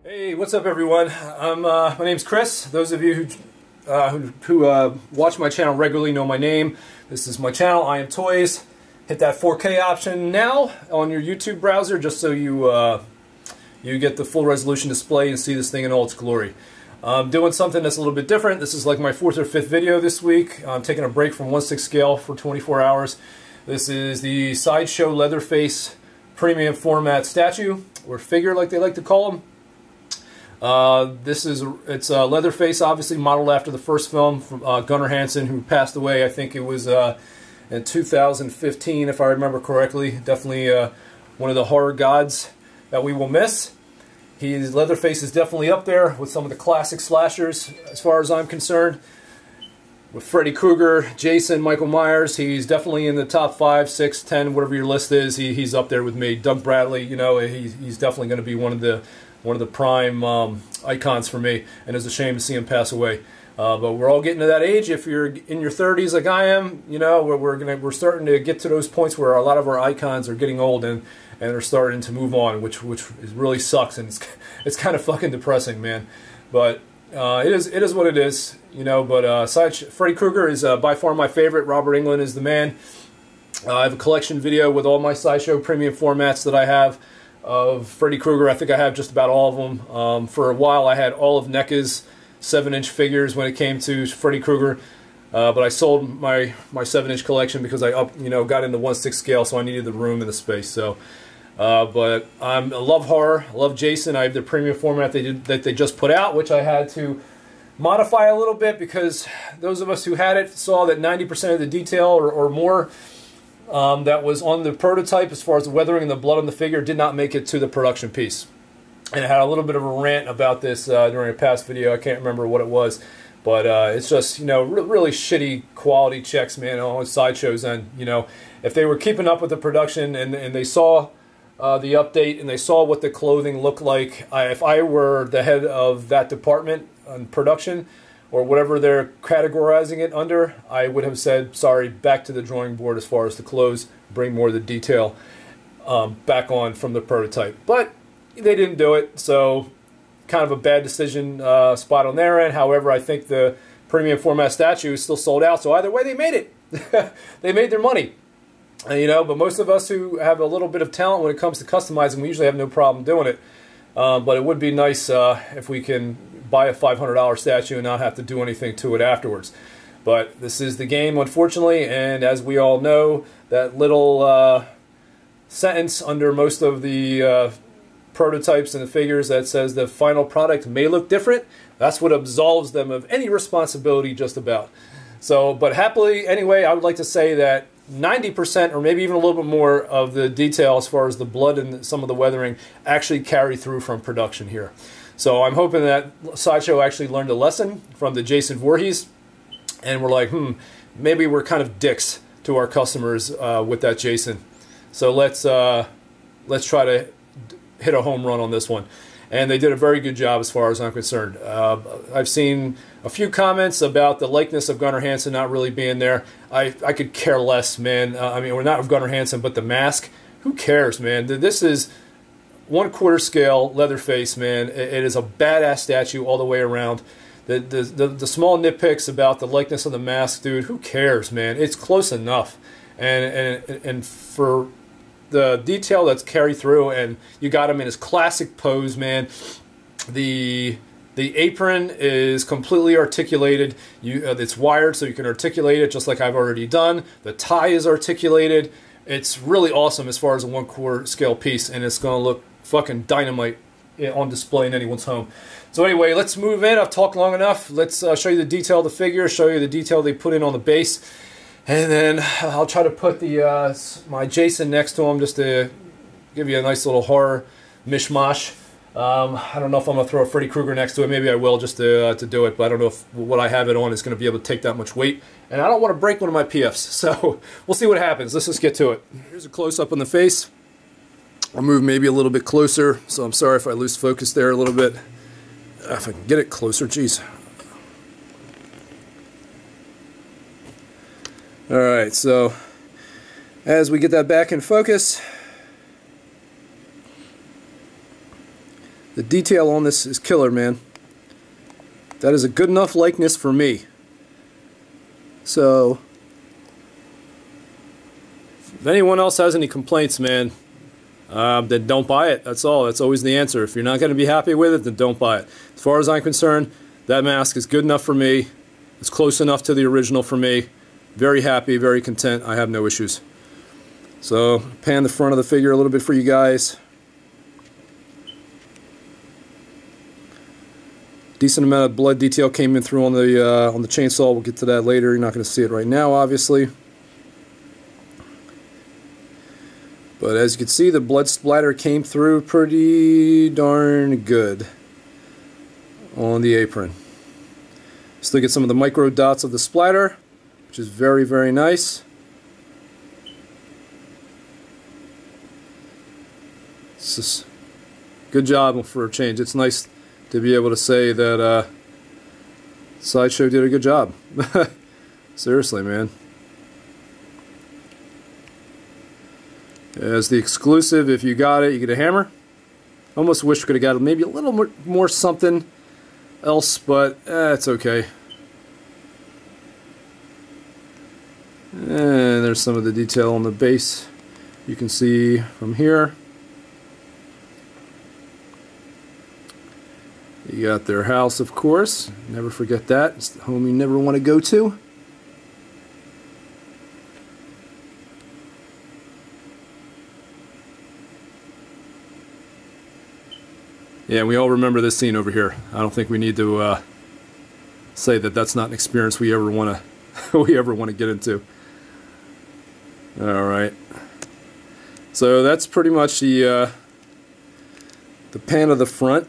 Hey, what's up, everyone? My name's Chris. Those of you who watch my channel regularly know my name. This is my channel, I Am Toys. Hit that 4K option now on your YouTube browser, just so you get the full resolution display and see this thing in all its glory. I'm doing something that's a little bit different. This is like my 4th or 5th video this week. I'm taking a break from 1/6 scale for 24 hours. This is the Sideshow Leatherface premium format statue, or figure like they like to call them. It's Leatherface, obviously modeled after the first film from Gunnar Hansen, who passed away. I think it was in 2015, if I remember correctly. Definitely one of the horror gods that we will miss. Leatherface is definitely up there with some of the classic slashers, as far as I'm concerned. With Freddy Krueger, Jason, Michael Myers, he's definitely in the top 5, 6, 10, whatever your list is. He's up there with me. Doug Bradley, you know, he's definitely going to be one of the prime icons for me, and it's a shame to see him pass away. But we're all getting to that age. If you're in your 30s like I am, you know, we're starting to get to those points where a lot of our icons are getting old and are starting to move on, which really sucks, and it's kind of fucking depressing, man. But it is what it is, you know. But Freddy Krueger is by far my favorite. Robert Englund is the man. I have a collection video with all my Sideshow premium formats that I have of Freddy Krueger. I think I have just about all of them. For a while I had all of NECA's 7-inch figures when it came to Freddy Krueger, but I sold my 7-inch collection because I got into 1/6 scale, so I needed the room and the space. So, but I love horror. I love Jason. I have the premium format that they just put out, which I had to modify a little bit because those of us who had it saw that 90% of the detail or more that was on the prototype, as far as the weathering and the blood on the figure, did not make it to the production piece. And I had a little bit of a rant about this during a past video. I can't remember what it was, but it's just, you know, really shitty quality checks, man, on Sideshow's end. You know, if they were keeping up with the production and they saw the update and they saw what the clothing looked like, if I were the head of that department on production, or whatever they're categorizing it under, I would have said, sorry, back to the drawing board as far as the clothes, bring more of the detail back on from the prototype. But they didn't do it, so kind of a bad decision spot on their end. However, I think the premium format statue is still sold out, so either way they made it. They made their money. You know, but most of us who have a little bit of talent when it comes to customizing, we usually have no problem doing it. But it would be nice if we can buy a $500 statue and not have to do anything to it afterwards. But this is the game, unfortunately, and as we all know, that little sentence under most of the prototypes and the figures that says the final product may look different, that's what absolves them of any responsibility just about. So, but happily, anyway, I would like to say that 90% or maybe even a little bit more of the detail as far as the blood and some of the weathering actually carry through from production here. So I'm hoping that Sideshow actually learned a lesson from the Jason Voorhees, and we're like, maybe we're kind of dicks to our customers with that Jason. So let's try to hit a home run on this one. And they did a very good job as far as I'm concerned. I've seen a few comments about the likeness of Gunnar Hansen not really being there. I could care less, man. I mean, we're not of Gunnar Hansen, but the mask. Who cares, man? This is 1/4 scale Leatherface, man. It is a badass statue all the way around. The small nitpicks about the likeness of the mask, dude, who cares, man? It's close enough. And for the detail that's carried through, and you got him in his classic pose, man. The apron is completely articulated. It's wired so you can articulate it just like I've already done. The tie is articulated. It's really awesome as far as a 1/4 scale piece, and it's going to look fucking dynamite on display in anyone's home. So anyway, let's move in. I've talked long enough. Let's show you the detail of the figure, show you the detail they put in on the base, and then I'll try to put my Jason next to him just to give you a nice little horror mishmash. I don't know if I'm going to throw a Freddy Krueger next to it. Maybe I will just to do it, but I don't know if what I have it on is going to be able to take that much weight. And I don't want to break one of my PFs, so we'll see what happens. Let's just get to it. Here's a close-up on the face. I'll move maybe a little bit closer, so I'm sorry if I lose focus there a little bit. If I can get it closer, geez. Alright, so as we get that back in focus, the detail on this is killer, man. That is a good enough likeness for me. So, if anyone else has any complaints, man, then don't buy it. That's all. That's always the answer. If you're not going to be happy with it, then don't buy it. As far as I'm concerned, that mask is good enough for me. It's close enough to the original for me. Very happy, very content. I have no issues. So, pan the front of the figure a little bit for you guys. Decent amount of blood detail came in through on the chainsaw. We'll get to that later. You're not going to see it right now, obviously. But as you can see, the blood splatter came through pretty darn good on the apron. Still get some of the micro dots of the splatter, which is very, very nice. It's just good job for a change. It's nice to be able to say that Sideshow did a good job. Seriously, man. As the exclusive, if you got it, you get a hammer. Almost wish we could have got maybe a little more something else, but it's okay. And there's some of the detail on the base you can see from here. You got their house, of course. Never forget that. It's the home you never want to go to. Yeah, we all remember this scene over here. I don't think we need to say that that's not an experience we ever want to get into. All right. So that's pretty much the pan of the front.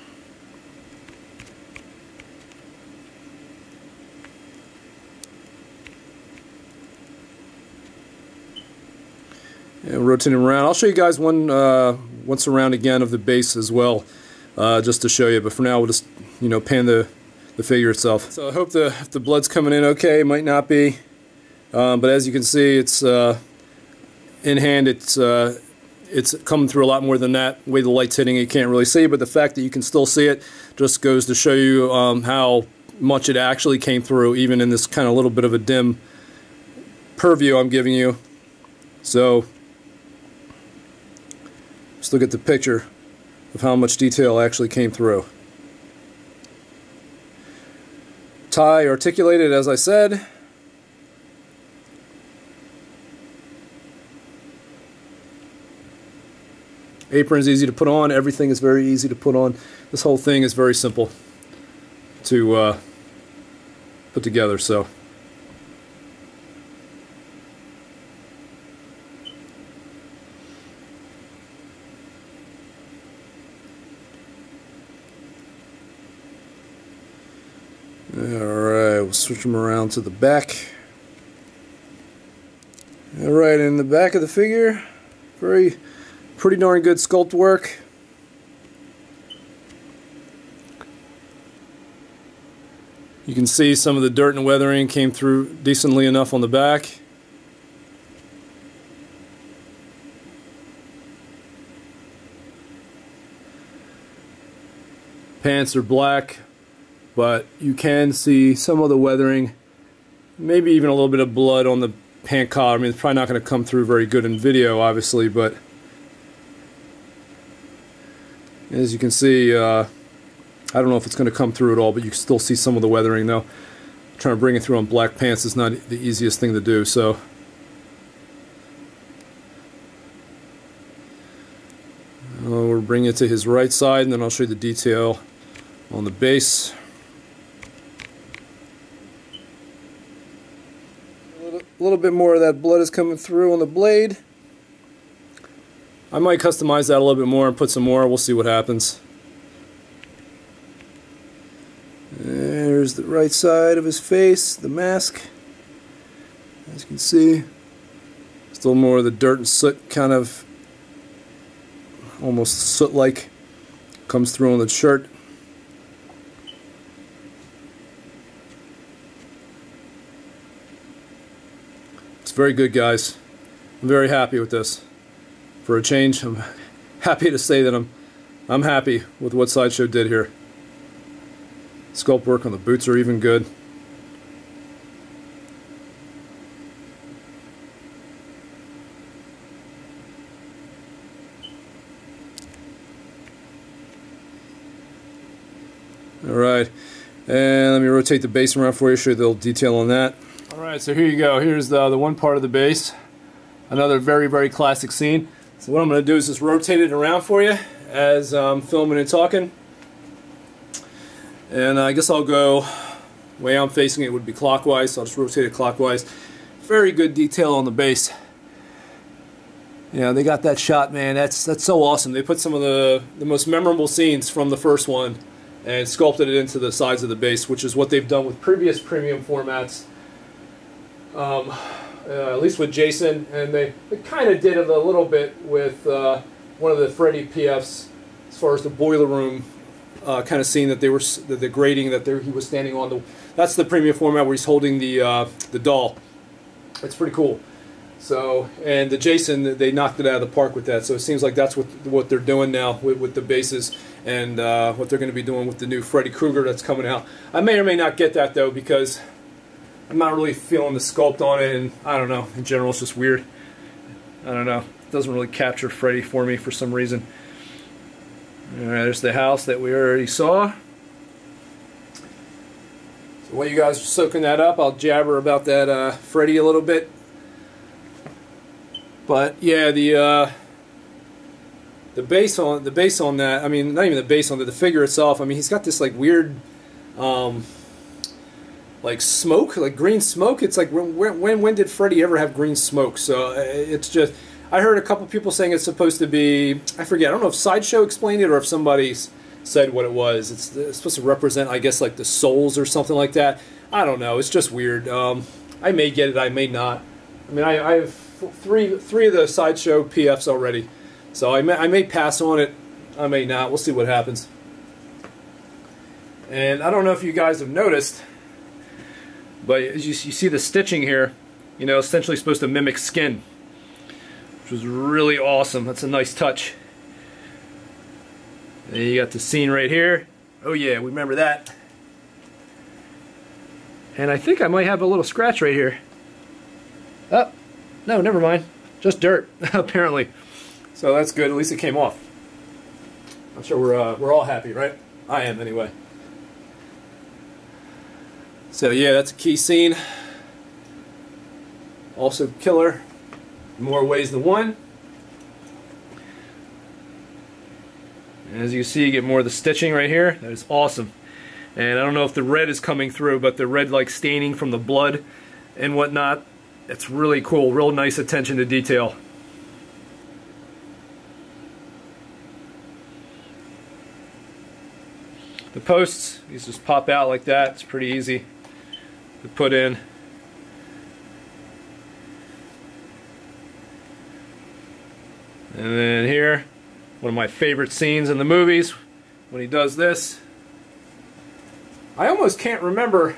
And rotating around. I'll show you guys once around again of the base as well, just to show you. But for now, we'll just pan the figure itself. So I hope the blood's coming in okay. It might not be, but as you can see, it's in hand. It's coming through a lot more than that. The way the light's hitting, you can't really see. But the fact that you can still see it just goes to show you how much it actually came through, even in this kind of little bit of a dim purview I'm giving you. So just look at the picture of how much detail actually came through. Tie articulated, as I said. Apron's easy to put on. Everything is very easy to put on. This whole thing is very simple to put together. So. Alright, we'll switch them around to the back. Alright, in the back of the figure, pretty darn good sculpt work. You can see some of the dirt and weathering came through decently enough on the back. Pants are black, but you can see some of the weathering, maybe even a little bit of blood on the pant collar. I mean, it's probably not going to come through very good in video, obviously, but as you can see, I don't know if it's going to come through at all, but you can still see some of the weathering, though. Trying to bring it through on black pants is not the easiest thing to do, so. We'll bring it to his right side, and then I'll show you the detail on the base. A little bit more of that blood is coming through on the blade. I might customize that a little bit more and put some more. We'll see what happens. There's the right side of his face, the mask. As you can see, still more of the dirt and soot, kind of almost soot-like, comes through on the shirt. It's very good, guys. I'm very happy with this. For a change, I'm happy to say that I'm I'm happy with what Sideshow did here. Sculpt work on the boots are even good. Alright, and let me rotate the base around for you, show you the little detail on that. Alright, so here you go. Here's the one part of the base. Another very, very classic scene. So what I'm going to do is just rotate it around for you as I'm filming and talking. And I guess I'll go, the way I'm facing it would be clockwise, so I'll just rotate it clockwise. Very good detail on the base. Yeah, they got that shot, man. That's so awesome. They put some of the most memorable scenes from the first one and sculpted it into the sides of the base, which is what they've done with previous premium formats. At least with Jason, and they kind of did it a little bit with one of the Freddy PFs, as far as the boiler room kind of scene that they were the grating that he was standing on. That's the premium format where he's holding the doll. It's pretty cool. So, and the Jason, they knocked it out of the park with that. So it seems like that's what they're doing now with the bases, and what they're going to be doing with the new Freddy Krueger that's coming out. I may or may not get that though, because I'm not really feeling the sculpt on it, and I don't know, in general it's just weird. I don't know, it doesn't really capture Freddy for me for some reason. Alright, there's the house that we already saw. So while you guys are soaking that up, I'll jabber about that Freddy a little bit. But yeah, the base on that, I mean, not even the base on the figure itself, I mean, he's got this like weird like smoke, like green smoke. It's like when did Freddy ever have green smoke? So it's just, I heard a couple people saying it's supposed to be, I forget, I don't know if Sideshow explained it or if somebody said what it was. It's supposed to represent, I guess, like the souls or something like that. I don't know, it's just weird. I may get it, I may not. I mean, I have three of the Sideshow PFs already, so I may pass on it, I may not. We'll see what happens. And I don't know if you guys have noticed, but as you see the stitching here, you know, essentially supposed to mimic skin, which was really awesome. That's a nice touch. And you got the scene right here. Oh yeah, we remember that. And I think I might have a little scratch right here. Oh, no, never mind. Just dirt, apparently. So that's good. At least it came off. I'm sure we're all happy, right? I am, anyway. So yeah, that's a key scene. Also killer in more ways than one. And as you see, you get more of the stitching right here. That is awesome. And I don't know if the red is coming through, but the red like staining from the blood and whatnot, it's really cool. Real nice attention to detail. The posts, these just pop out like that. It's pretty easy to put in. And then here, one of my favorite scenes in the movies, when he does this. I almost can't remember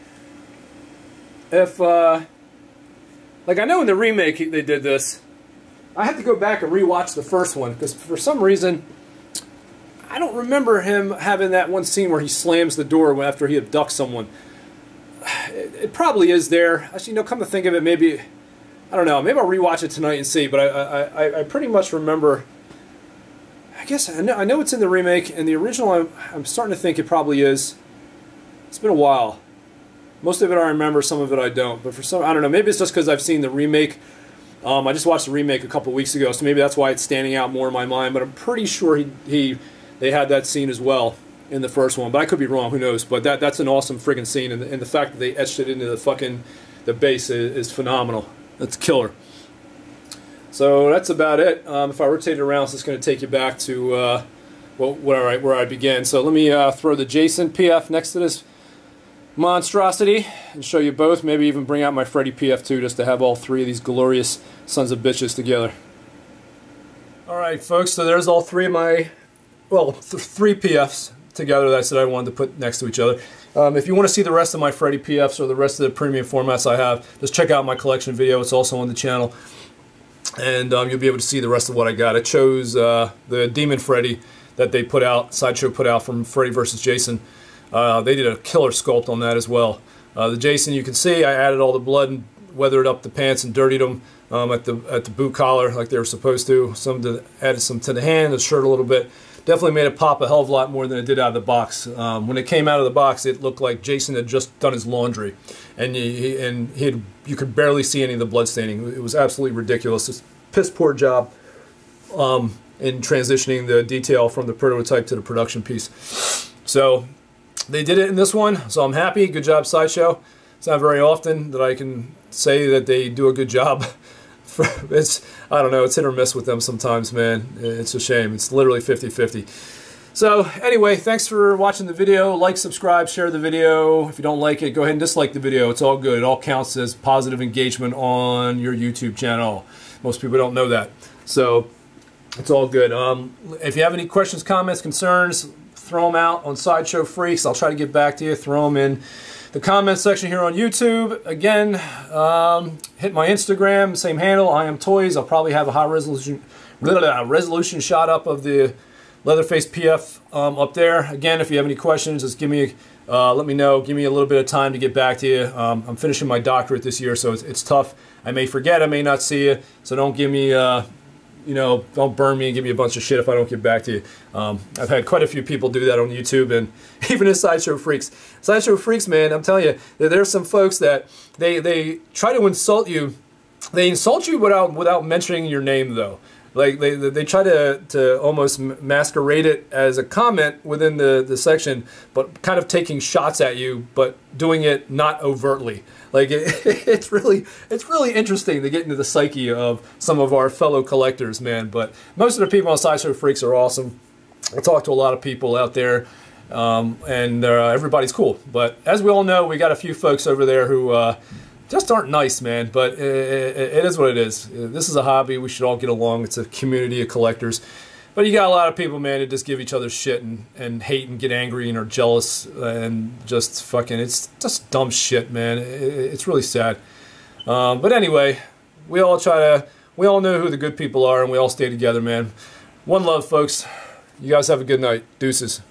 if, like, I know in the remake they did this. I have to go back and rewatch the first one, because for some reason, I don't remember him having that one scene where he slams the door after he abducts someone. It probably is there. Actually, come to think of it, maybe, I don't know, maybe I'll rewatch it tonight and see, but I pretty much remember, I guess, I know it's in the remake, and the original, I'm starting to think it probably is. It's been a while. Most of it I remember, some of it I don't, but for some, I don't know, maybe it's just because I've seen the remake. I just watched the remake a couple weeks ago, so maybe that's why it's standing out more in my mind, but I'm pretty sure they had that scene as well in the first one, but I could be wrong, who knows, but that's an awesome friggin' scene, and the fact that they etched it into the base is phenomenal. That's killer. So that's about it. If I rotate it around, it's just going to take you back to where I began. So let me throw the Jason PF next to this monstrosity and show you both, maybe even bring out my Freddy PF too, just to have all three of these glorious sons of bitches together. Alright folks, so there's all three of my, well, three PFs together that I said I wanted to put next to each other. If you want to see the rest of my Freddy PFs or the rest of the premium formats I have, just check out my collection video. It's also on the channel, and you'll be able to see the rest of what I got. I chose the Demon Freddy that they put out, Sideshow put out from Freddy vs. Jason. They did a killer sculpt on that as well. The Jason, you can see I added all the blood and weathered up the pants and dirtied them at the boot collar like they were supposed to. Added some to the hand, the shirt a little bit. Definitely made it pop a hell of a lot more than it did out of the box. When it came out of the box, it looked like Jason had just done his laundry, and you could barely see any of the blood staining. It was absolutely ridiculous. It's a piss poor job in transitioning the detail from the prototype to the production piece. So they did it in this one, so I'm happy. Good job, Sideshow. It's not very often that I can say that they do a good job. I don't know, it's hit or miss with them sometimes, man. It's a shame. It's literally 50-50. So anyway, thanks for watching the video. Like, subscribe, share the video. If you don't like it, go ahead and dislike the video. It's all good. It all counts as positive engagement on your YouTube channel. Most people don't know that. So it's all good. If you have any questions, comments, concerns, throw them out on Sideshow Freaks. I'll try to get back to you. Throw them in the comment section here on YouTube. Again, hit my Instagram, same handle, I Am Toys. I'll probably have a high resolution shot up of the Leatherface PF up there. Again, if you have any questions, just let me know. Give me a little bit of time to get back to you. I'm finishing my doctorate this year, so it's tough. I may forget, I may not see you, so don't give me you know, don't burn me and give me a bunch of shit if I don't get back to you. I've had quite a few people do that on YouTube, and even in Sideshow Freaks. Sideshow Freaks, man, I'm telling you, there's some folks that they try to insult you. They insult you without mentioning your name, though. Like they try to almost masquerade it as a comment within the section, but kind of taking shots at you, but doing it not overtly. Like it's really interesting to get into the psyche of some of our fellow collectors, man. But most of the people on Sideshow Freaks are awesome. I talk to a lot of people out there, and everybody's cool. But as we all know, we got a few folks over there who just aren't nice, man. But it is what it is. This is a hobby. We should all get along. It's a community of collectors. But you got a lot of people, man, that just give each other shit and hate and get angry and are jealous and just fucking, it's just dumb shit, man. It's really sad. But anyway, we all know who the good people are, and we all stay together, man. One love, folks. You guys have a good night. Deuces.